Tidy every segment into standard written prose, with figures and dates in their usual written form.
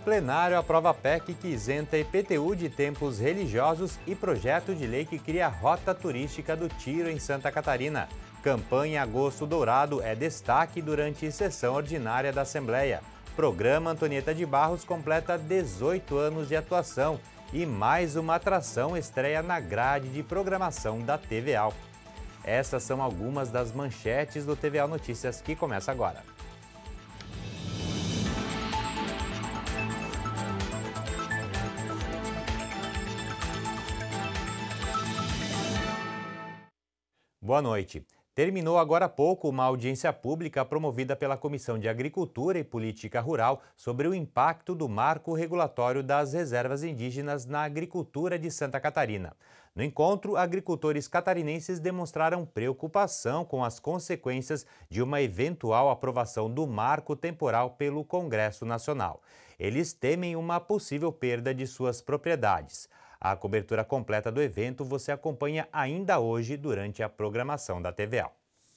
Plenário aprova PEC que isenta IPTU de templos religiosos e projeto de lei que cria rota turística do tiro em Santa Catarina. Campanha Agosto Dourado é destaque durante sessão ordinária da Assembleia. Programa Antonieta de Barros completa 18 anos de atuação e mais uma atração estreia na grade de programação da TVA. Essas são algumas das manchetes do TVA Notícias que começa agora. Boa noite. Terminou agora há pouco uma audiência pública promovida pela Comissão de Agricultura e Política Rural sobre o impacto do marco regulatório das reservas indígenas na agricultura de Santa Catarina. No encontro, agricultores catarinenses demonstraram preocupação com as consequências de uma eventual aprovação do marco temporal pelo Congresso Nacional. Eles temem uma possível perda de suas propriedades. A cobertura completa do evento você acompanha ainda hoje durante a programação da TVA.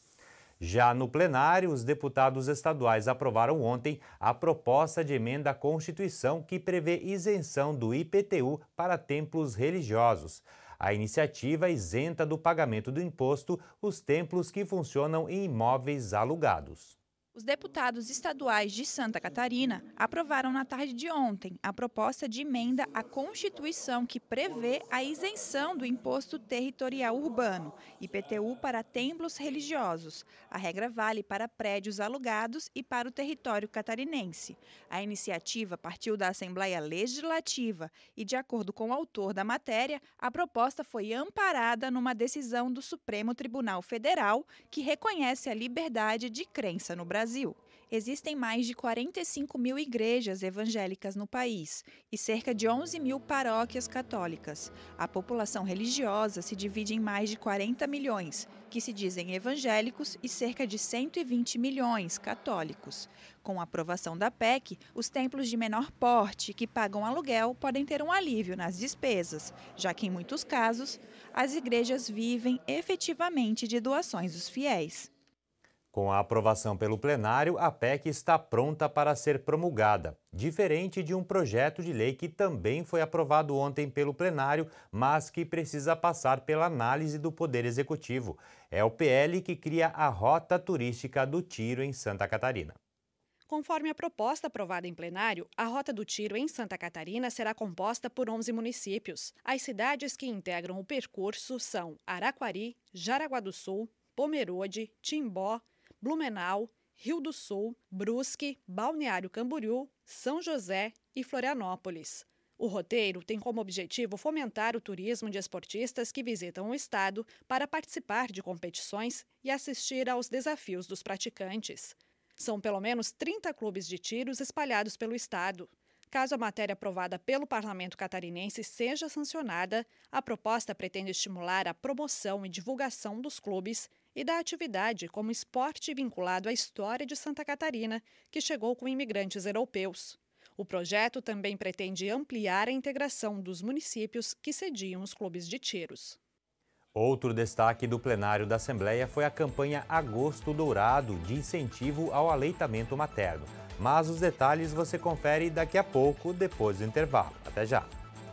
Já no plenário, os deputados estaduais aprovaram ontem a proposta de emenda à Constituição que prevê isenção do IPTU para templos religiosos. A iniciativa isenta do pagamento do imposto os templos que funcionam em imóveis alugados. Os deputados estaduais de Santa Catarina aprovaram na tarde de ontem a proposta de emenda à Constituição que prevê a isenção do Imposto Territorial Urbano, IPTU, para templos religiosos. A regra vale para prédios alugados e para o território catarinense. A iniciativa partiu da Assembleia Legislativa e, de acordo com o autor da matéria, a proposta foi amparada numa decisão do Supremo Tribunal Federal que reconhece a liberdade de crença no Brasil. Existem mais de 45 mil igrejas evangélicas no país e cerca de 11 mil paróquias católicas. A população religiosa se divide em mais de 40 milhões, que se dizem evangélicos, e cerca de 120 milhões católicos. Com a aprovação da PEC, os templos de menor porte que pagam aluguel podem ter um alívio nas despesas, já que, em muitos casos, as igrejas vivem efetivamente de doações dos fiéis. Com a aprovação pelo plenário, a PEC está pronta para ser promulgada, diferente de um projeto de lei que também foi aprovado ontem pelo plenário, mas que precisa passar pela análise do Poder Executivo. É o PL que cria a Rota Turística do Tiro em Santa Catarina. Conforme a proposta aprovada em plenário, a Rota do Tiro em Santa Catarina será composta por 11 municípios. As cidades que integram o percurso são Araquari, Jaraguá do Sul, Pomerode, Timbó, Blumenau, Rio do Sul, Brusque, Balneário Camboriú, São José e Florianópolis. O roteiro tem como objetivo fomentar o turismo de esportistas que visitam o estado para participar de competições e assistir aos desafios dos praticantes. São pelo menos 30 clubes de tiros espalhados pelo estado. Caso a matéria aprovada pelo Parlamento catarinense seja sancionada, a proposta pretende estimular a promoção e divulgação dos clubes e da atividade como esporte vinculado à história de Santa Catarina, que chegou com imigrantes europeus. O projeto também pretende ampliar a integração dos municípios que sediam os clubes de tiros. Outro destaque do plenário da Assembleia foi a campanha Agosto Dourado, de incentivo ao aleitamento materno. Mas os detalhes você confere daqui a pouco, depois do intervalo. Até já!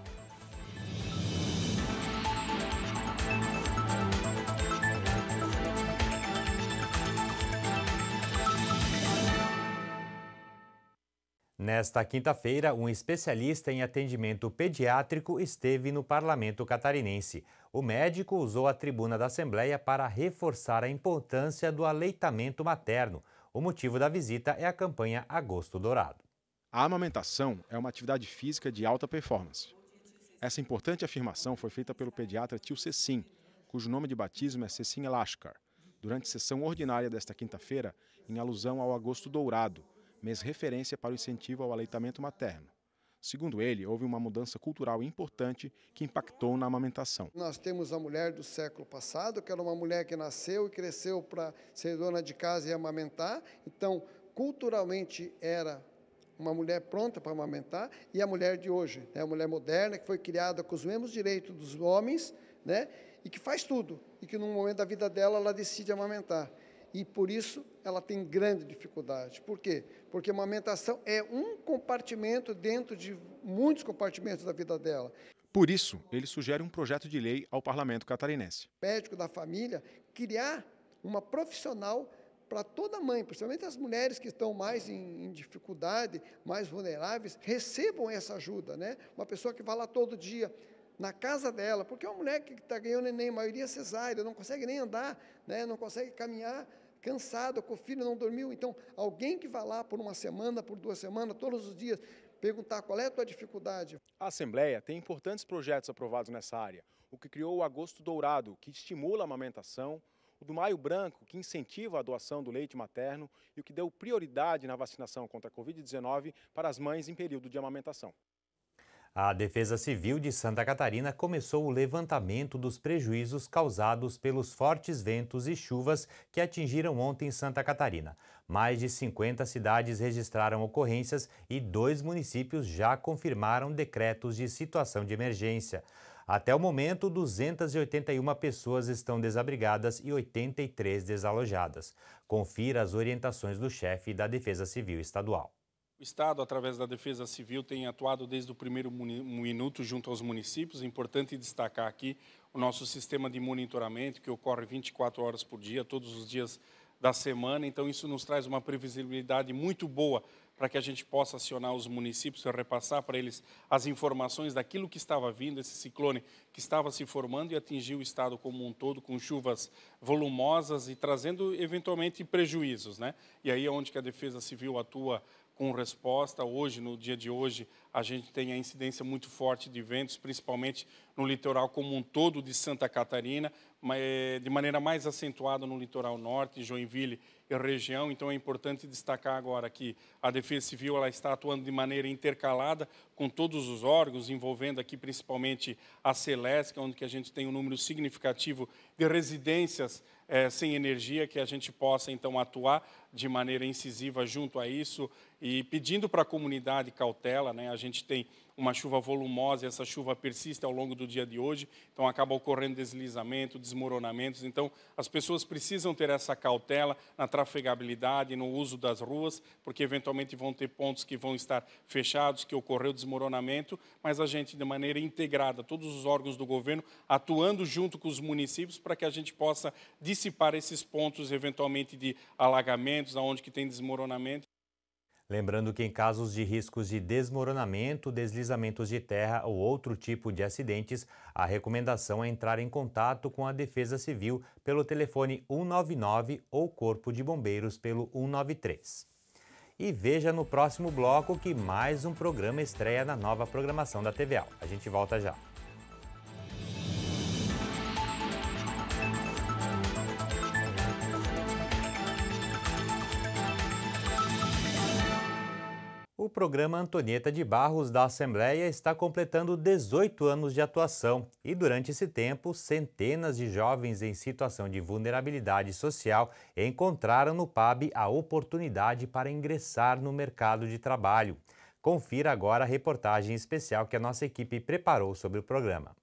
Nesta quinta-feira, um especialista em atendimento pediátrico esteve no Parlamento catarinense. O médico usou a tribuna da Assembleia para reforçar a importância do aleitamento materno. O motivo da visita é a campanha Agosto Dourado. A amamentação é uma atividade física de alta performance. Essa importante afirmação foi feita pelo pediatra tio Cecim, cujo nome de batismo é Cecim Elashkar, durante sessão ordinária desta quinta-feira, em alusão ao Agosto Dourado, mês referência para o incentivo ao aleitamento materno. Segundo ele, houve uma mudança cultural importante que impactou na amamentação. Nós temos a mulher do século passado, que era uma mulher que nasceu e cresceu para ser dona de casa e amamentar. Então, culturalmente, era uma mulher pronta para amamentar, e a mulher de hoje, né? A mulher moderna, que foi criada com os mesmos direitos dos homens, né? E que faz tudo, e que num momento da vida dela ela decide amamentar. e por isso ela tem grande dificuldade. Por quê? Porque a amamentação é um compartimento dentro de muitos compartimentos da vida dela. Por isso, ele sugere um projeto de lei ao parlamento catarinense. O médico da família criar uma profissional para toda mãe, principalmente as mulheres que estão mais em dificuldade, mais vulneráveis, recebam essa ajuda, né? Uma pessoa que vai lá todo dia na casa dela, porque é uma mulher que está ganhando neném, a maioria cesárea, não consegue nem andar, né? Não consegue caminhar, cansada, com o filho não dormiu. Então, alguém que vai lá por uma semana, por 2 semanas, todos os dias, perguntar qual é a tua dificuldade. A Assembleia tem importantes projetos aprovados nessa área, o que criou o Agosto Dourado, que estimula a amamentação, o do Maio Branco, que incentiva a doação do leite materno e o que deu prioridade na vacinação contra a Covid-19 para as mães em período de amamentação. A Defesa Civil de Santa Catarina começou o levantamento dos prejuízos causados pelos fortes ventos e chuvas que atingiram ontem Santa Catarina. Mais de 50 cidades registraram ocorrências e 2 municípios já confirmaram decretos de situação de emergência. Até o momento, 281 pessoas estão desabrigadas e 83 desalojadas. Confira as orientações do chefe da Defesa Civil Estadual. O Estado, através da Defesa Civil, tem atuado desde o primeiro minuto junto aos municípios. É importante destacar aqui o nosso sistema de monitoramento, que ocorre 24 horas por dia, todos os dias da semana. Então, isso nos traz uma previsibilidade muito boa para que a gente possa acionar os municípios e repassar para eles as informações daquilo que estava vindo, esse ciclone que estava se formando e atingiu o estado como um todo, com chuvas volumosas e trazendo, eventualmente, prejuízos, né? E aí é onde que a Defesa Civil atua com resposta. Hoje, no dia de hoje, a gente tem a incidência muito forte de ventos, principalmente no litoral como um todo de Santa Catarina, mas de maneira mais acentuada no litoral norte, Joinville e região. Então é importante destacar agora que a Defesa Civil ela está atuando de maneira intercalada com todos os órgãos, envolvendo aqui principalmente a Celesc, onde que a gente tem um número significativo de residências sem energia, que a gente possa então atuar de maneira incisiva junto a isso e pedindo para a comunidade cautela, né? A gente tem uma chuva volumosa e essa chuva persiste ao longo do dia de hoje, então acaba ocorrendo deslizamento, desmoronamentos. Então, as pessoas precisam ter essa cautela na trafegabilidade, no uso das ruas, porque eventualmente vão ter pontos que vão estar fechados, que ocorreu desmoronamento, mas a gente, de maneira integrada, todos os órgãos do governo, atuando junto com os municípios para que a gente possa dissipar esses pontos, eventualmente, de alagamentos, aonde que tem desmoronamento. Lembrando que em casos de riscos de desmoronamento, deslizamentos de terra ou outro tipo de acidentes, a recomendação é entrar em contato com a Defesa Civil pelo telefone 199 ou Corpo de Bombeiros pelo 193. E veja no próximo bloco que mais um programa estreia na nova programação da TVA. A gente volta já. O programa Antonieta de Barros da Assembleia está completando 18 anos de atuação e, durante esse tempo, centenas de jovens em situação de vulnerabilidade social encontraram no PAB a oportunidade para ingressar no mercado de trabalho. Confira agora a reportagem especial que a nossa equipe preparou sobre o programa.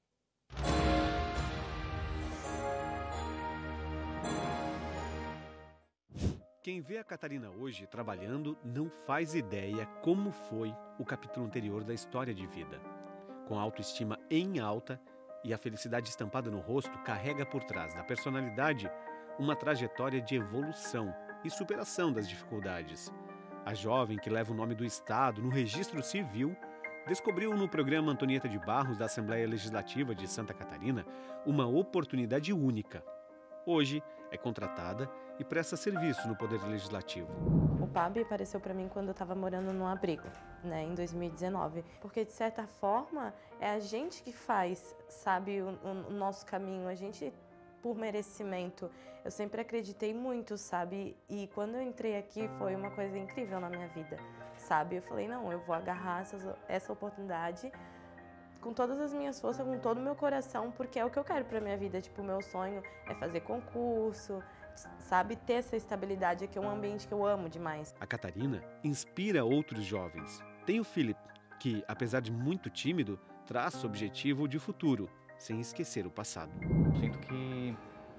Quem vê a Catarina hoje trabalhando não faz ideia como foi o capítulo anterior da história de vida. Com a autoestima em alta e a felicidade estampada no rosto, carrega por trás da personalidade uma trajetória de evolução e superação das dificuldades. A jovem que leva o nome do Estado no registro civil descobriu no programa Antonieta de Barros da Assembleia Legislativa de Santa Catarina uma oportunidade única. Hoje é contratada e presta serviço no Poder Legislativo. O PAB apareceu para mim quando eu estava morando num abrigo, né, em 2019. Porque, de certa forma, é a gente que faz, sabe, o nosso caminho, a gente por merecimento. Eu sempre acreditei muito, sabe, e quando eu entrei aqui foi uma coisa incrível na minha vida, sabe. Eu falei, não, eu vou agarrar essa oportunidade com todas as minhas forças, com todo o meu coração, porque é o que eu quero para minha vida. Tipo, o meu sonho é fazer concurso, sabe, ter essa estabilidade aqui, é um ambiente que eu amo demais. A Catarina inspira outros jovens. Tem o Felipe, que, apesar de muito tímido, traça o objetivo de futuro, sem esquecer o passado. Sinto que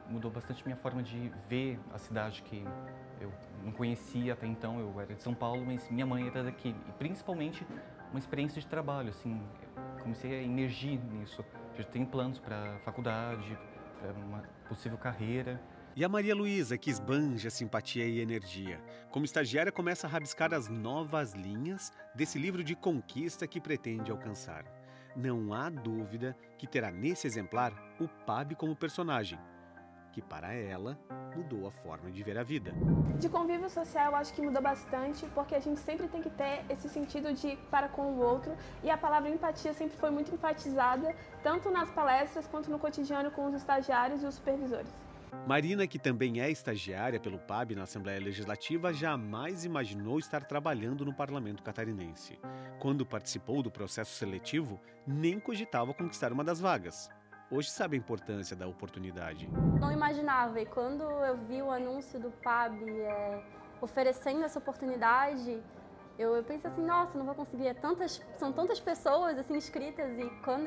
mudou bastante minha forma de ver a cidade, que eu não conhecia até então. Eu era de São Paulo, mas minha mãe era daqui. E principalmente uma experiência de trabalho, assim, eu comecei a emergir nisso. Eu tenho planos para faculdade, para uma possível carreira. E a Maria Luísa, que esbanja simpatia e energia. Como estagiária, começa a rabiscar as novas linhas desse livro de conquista que pretende alcançar. Não há dúvida que terá nesse exemplar o PAB como personagem, que para ela mudou a forma de ver a vida. De convívio social eu acho que mudou bastante, porque a gente sempre tem que ter esse sentido de para com o outro, e a palavra empatia sempre foi muito enfatizada, tanto nas palestras quanto no cotidiano com os estagiários e os supervisores. Marina, que também é estagiária pelo PAB na Assembleia Legislativa, jamais imaginou estar trabalhando no Parlamento Catarinense. Quando participou do processo seletivo, nem cogitava conquistar uma das vagas. Hoje sabe a importância da oportunidade. Não imaginava, e quando eu vi o anúncio do PAB oferecendo essa oportunidade, eu pensei assim, nossa, não vou conseguir, são tantas pessoas assim, inscritas, e quando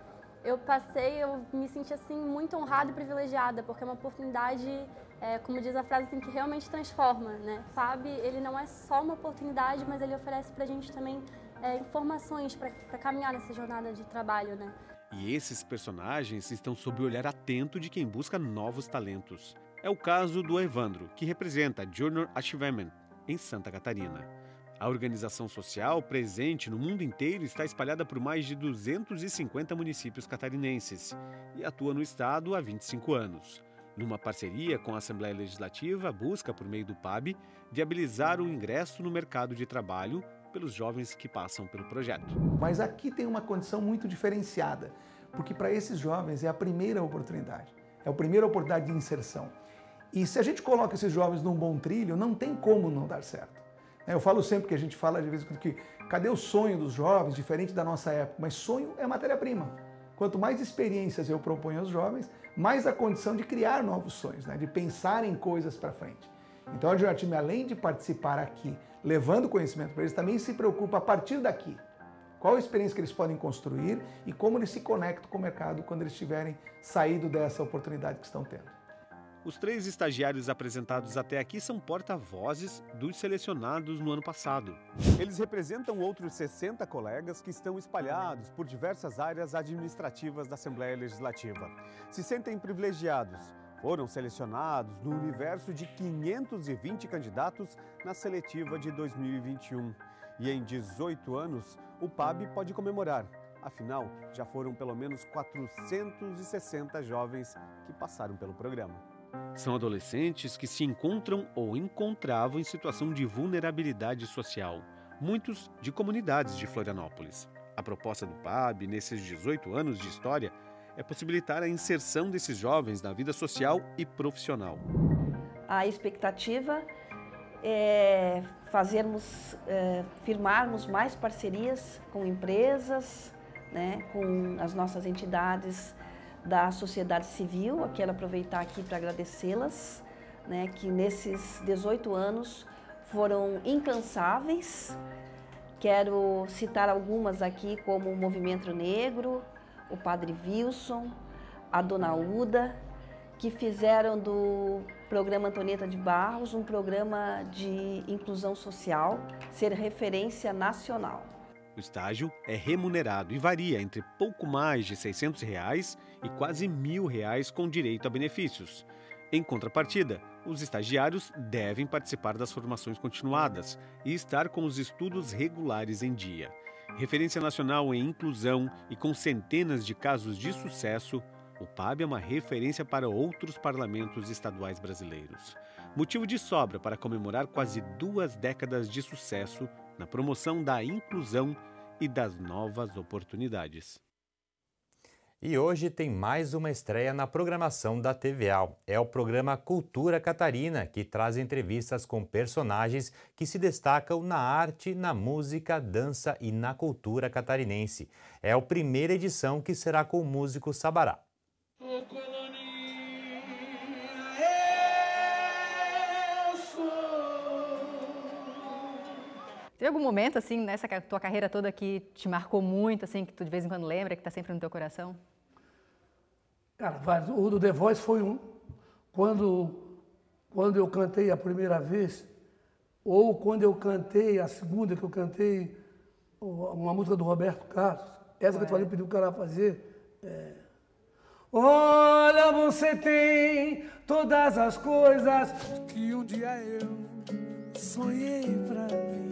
eu passei, eu me senti assim, muito honrada e privilegiada, porque é uma oportunidade, como diz a frase, assim, que realmente transforma, né? O PAB, ele não é só uma oportunidade, mas ele oferece pra gente também informações para caminhar nessa jornada de trabalho, né? E esses personagens estão sob o olhar atento de quem busca novos talentos. É o caso do Evandro, que representa a Junior Achievement em Santa Catarina. A organização social presente no mundo inteiro está espalhada por mais de 250 municípios catarinenses e atua no estado há 25 anos. Numa parceria com a Assembleia Legislativa, busca, por meio do PAB, viabilizar o ingresso no mercado de trabalho pelos jovens que passam pelo projeto. Mas aqui tem uma condição muito diferenciada, porque para esses jovens é a primeira oportunidade, é a primeira oportunidade de inserção. E se a gente coloca esses jovens num bom trilho, não tem como não dar certo. Eu falo sempre que a gente fala de vez em quando que cadê o sonho dos jovens, diferente da nossa época, mas sonho é matéria-prima. Quanto mais experiências eu proponho aos jovens, mais a condição de criar novos sonhos, né? De pensar em coisas para frente. Então a Junior Time, além de participar aqui, levando conhecimento para eles, também se preocupa a partir daqui. Qual a experiência que eles podem construir e como eles se conectam com o mercado quando eles tiverem saído dessa oportunidade que estão tendo. Os 3 estagiários apresentados até aqui são porta-vozes dos selecionados no ano passado. Eles representam outros 60 colegas que estão espalhados por diversas áreas administrativas da Assembleia Legislativa. Se sentem privilegiados. Foram selecionados no universo de 520 candidatos na seletiva de 2021. E em 18 anos, o PAB pode comemorar. Afinal, já foram pelo menos 460 jovens que passaram pelo programa. São adolescentes que se encontram ou encontravam em situação de vulnerabilidade social, muitos de comunidades de Florianópolis. A proposta do PAB, nesses 18 anos de história, é possibilitar a inserção desses jovens na vida social e profissional. A expectativa é firmarmos mais parcerias com empresas, né, com as nossas entidades da sociedade civil. Eu quero aproveitar aqui para agradecê-las, né, que nesses 18 anos foram incansáveis. Quero citar algumas aqui, como o Movimento Negro, o Padre Wilson, a Dona Uda, que fizeram do programa Antonieta de Barros um programa de inclusão social, ser referência nacional. O estágio é remunerado e varia entre pouco mais de R$ 600 e quase R$ 1.000 com direito a benefícios. Em contrapartida, os estagiários devem participar das formações continuadas e estar com os estudos regulares em dia. Referência nacional em inclusão e com centenas de casos de sucesso, o PAB é uma referência para outros parlamentos estaduais brasileiros. Motivo de sobra para comemorar quase 2 décadas de sucesso na promoção da inclusão e das novas oportunidades. E hoje tem mais uma estreia na programação da TVA. É o programa Cultura Catarina, que traz entrevistas com personagens que se destacam na arte, na música, dança e na cultura catarinense. É a primeira edição, que será com o músico Sabará. Teve algum momento, assim, nessa tua carreira toda que te marcou muito, assim, que tu de vez em quando lembra, que tá sempre no teu coração? Cara, o do The Voice foi um. quando eu cantei a primeira vez, ou quando eu cantei a segunda, que eu cantei uma música do Roberto Carlos, essa que eu falei, pedi o cara fazer. Olha, você tem todas as coisas que um dia eu sonhei pra mim.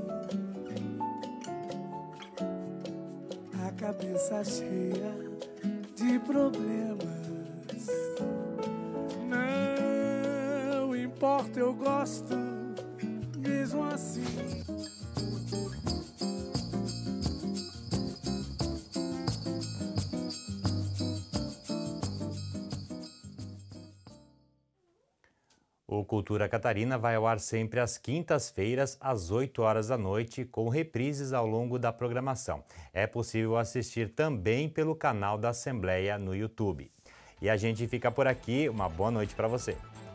A cabeça cheia de problemas. Não importa, eu gosto mesmo assim. O Cultura Catarina vai ao ar sempre às quintas-feiras, às 8 horas da noite, com reprises ao longo da programação. É possível assistir também pelo canal da Assembleia no YouTube. E a gente fica por aqui. Uma boa noite para você.